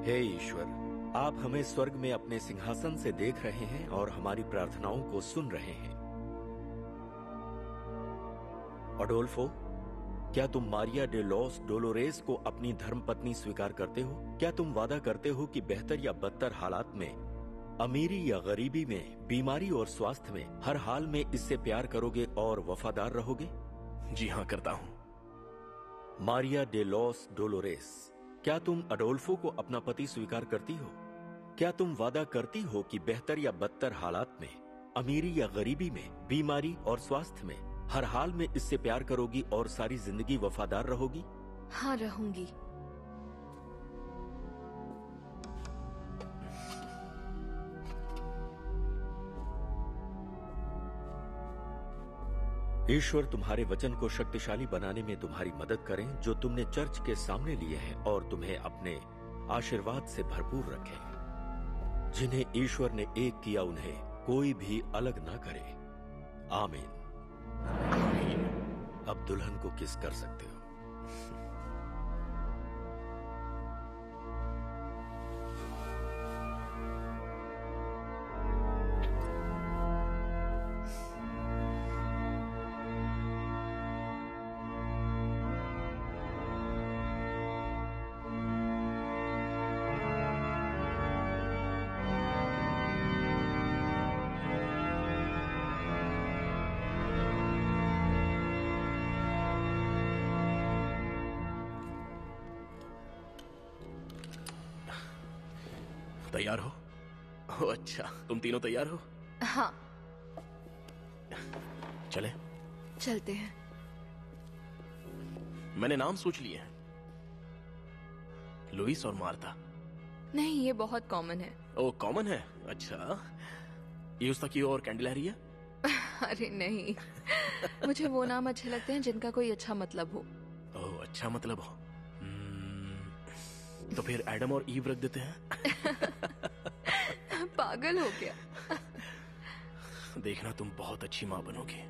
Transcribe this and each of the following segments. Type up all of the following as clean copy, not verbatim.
हे ईश्वर, आप हमें स्वर्ग में अपने सिंहासन से देख रहे हैं और हमारी प्रार्थनाओं को सुन रहे हैं। अडोल्फो, क्या तुम मारिया डे लॉस डोलोरेस को अपनी धर्मपत्नी स्वीकार करते हो? क्या तुम वादा करते हो कि बेहतर या बदतर हालात में, अमीरी या गरीबी में, बीमारी और स्वास्थ्य में, हर हाल में इससे प्यार करोगे और वफादार रहोगे? जी हाँ, करता हूं। मारिया डे लॉस डोलोरेस, क्या तुम अडोल्फो को अपना पति स्वीकार करती हो? क्या तुम वादा करती हो कि बेहतर या बदतर हालात में, अमीरी या गरीबी में, बीमारी और स्वास्थ्य में, हर हाल में इससे प्यार करोगी और सारी जिंदगी वफादार रहोगी? हाँ, रहूंगी। ईश्वर तुम्हारे वचन को शक्तिशाली बनाने में तुम्हारी मदद करें, जो तुमने चर्च के सामने लिए हैं, और तुम्हें अपने आशीर्वाद से भरपूर रखें। जिन्हें ईश्वर ने एक किया उन्हें कोई भी अलग ना करे। आमीन। अब दुल्हन को किस कर सकते हो। तैयार हो? ओह अच्छा, तुम तीनों तैयार हो? हाँ, चले। चलते हैं। मैंने नाम सोच लिए हैं, लुइस और मार्था। नहीं, ये बहुत कॉमन है। ओह, कॉमन है? अच्छा, ये उस तक और कैंडिलरी है? अरे नहीं, मुझे वो नाम अच्छे लगते हैं जिनका कोई अच्छा मतलब हो। ओह, अच्छा मतलब हो। तो फिर एडम और ईव रख देते हैं। पागल हो गया। देखना, तुम बहुत अच्छी मां बनोगी।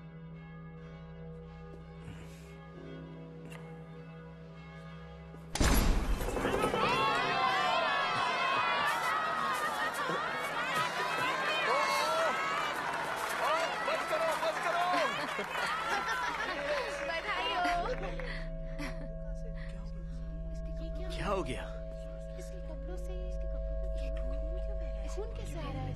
बधाई हो। क्या हो गया? इसके कपड़ों से खून कैसे आ रहा है?